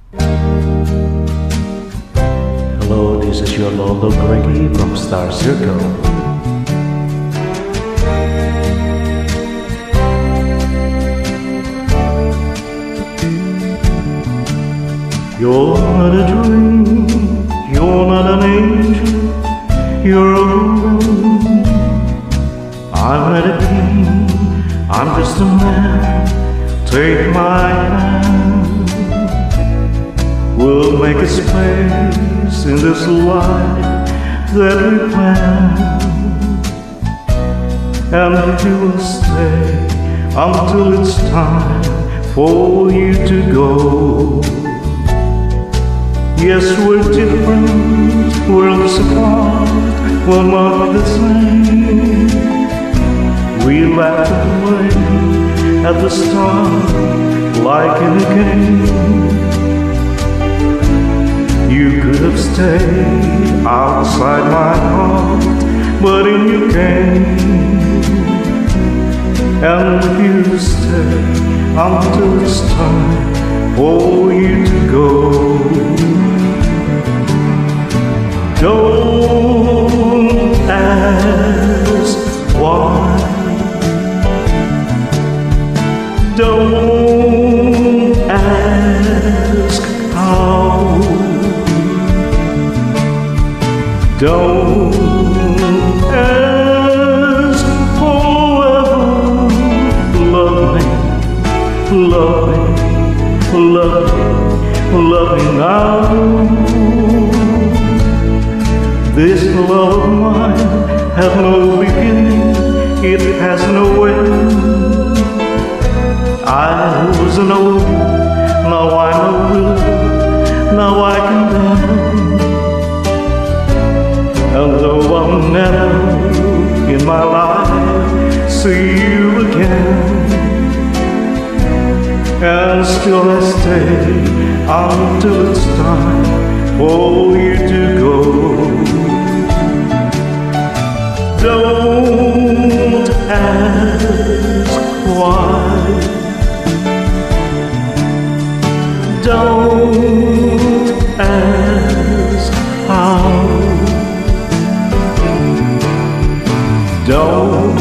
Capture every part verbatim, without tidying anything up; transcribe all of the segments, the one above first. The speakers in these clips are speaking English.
Hello, this is your Lolo Greggy from Star Circle. You're not a dream, you're not an angel, you're a woman. I'm not a king, I'm just a man. Take my hand, we'll make a space in this life that we plan, and you will stay until it's time for you to go. Yes, we're different, worlds apart, we're not the same. We laughed and played at the start like in a game. You could have stayed outside my heart, but in you came. And you stay until it's time for you to go. Don't ask why, don't ask how, don't ask forever. Love me, love me, love me, love me now. This love of mine has no beginning, it has no end. I was an old, now I'm a willow, now I can bend. And though I'll never in my life see you again, and still I stay until it's time for you to go. Don't ask why, don't ask how, don't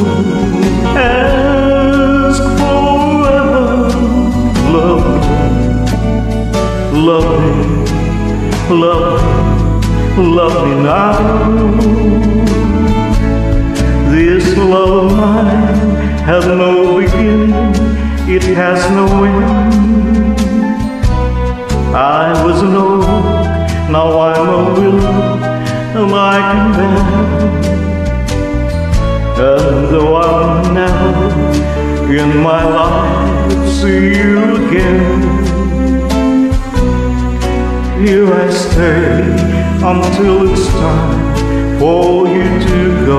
ask forever. Love me, love me, love me, love me now. This love of mine has no beginning, it has no end. I was an oak, now I'm a willow, and I can bend. And though I'll never in my life see you again, here I stay until it's time for you to go.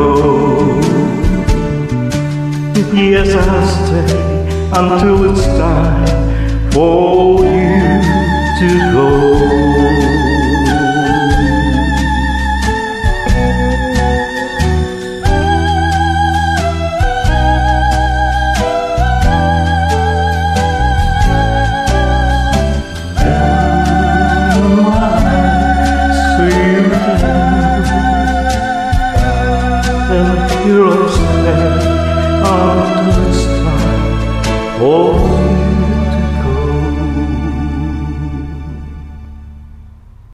Yes, I'll stay until it's time for you to go. Here I stay until it's time for you.